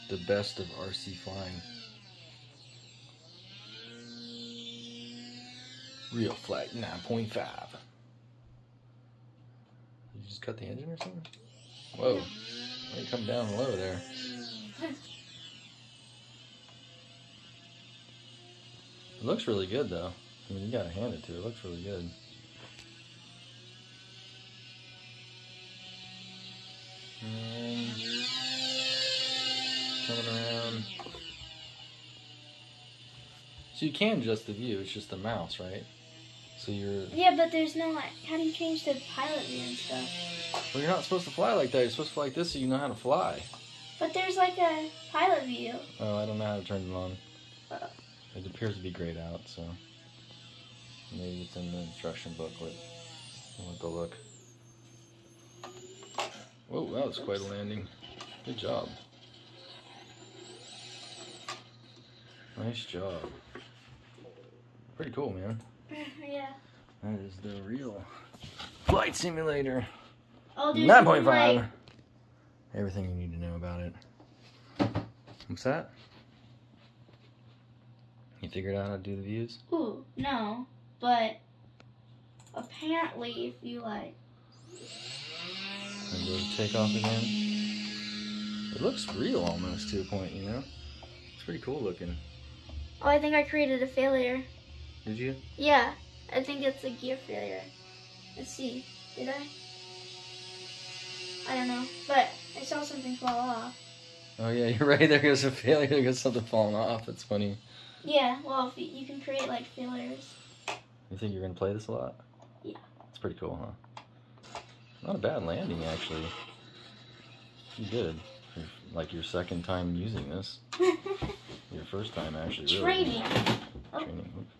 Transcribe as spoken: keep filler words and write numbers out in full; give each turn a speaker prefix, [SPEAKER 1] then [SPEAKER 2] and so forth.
[SPEAKER 1] the best of R C flying. Real flight nine point five. Did you just cut the engine or something? Whoa. Why you come down low there? It looks really good though. I mean, you gotta hand it to it. It looks really good. And coming around. So you can adjust the view, it's just the mouse, right? So you're...
[SPEAKER 2] Yeah, but there's no, like, how do you change the pilot view and stuff?
[SPEAKER 1] Well, you're not supposed to fly like that. You're supposed to fly like this so you know how to fly.
[SPEAKER 2] But there's like a pilot view.
[SPEAKER 1] Oh, I don't know how to turn it on.
[SPEAKER 2] Uh,
[SPEAKER 1] It appears to be grayed out, so maybe it's in the instruction booklet. I'll have to look. Whoa, that was quite a landing. Good job. Nice job. Pretty cool, man.
[SPEAKER 2] yeah.
[SPEAKER 1] That is the real flight simulator.
[SPEAKER 2] Oh, there's
[SPEAKER 1] nine point five.
[SPEAKER 2] light.
[SPEAKER 1] Everything you need to know about it. What's that? You figured out how to do the views?
[SPEAKER 2] Ooh, no. But apparently if you like...
[SPEAKER 1] And go to take off again. It looks real almost to a point, you know? It's pretty cool looking.
[SPEAKER 2] Oh, I think I created a failure.
[SPEAKER 1] Did you?
[SPEAKER 2] Yeah, I think it's a gear failure. Let's see. Did I? I don't know. But I saw something fall off.
[SPEAKER 1] Oh yeah, you're right. There goes a failure. There goes something falling off. That's funny.
[SPEAKER 2] Yeah, well, if you, you can create like failures.
[SPEAKER 1] You think you're gonna play this a lot?
[SPEAKER 2] Yeah.
[SPEAKER 1] It's pretty cool, huh? Not a bad landing, actually. You did. For, like your second time using this. Your first time, actually. Really.
[SPEAKER 2] Training. Oh.
[SPEAKER 1] Training.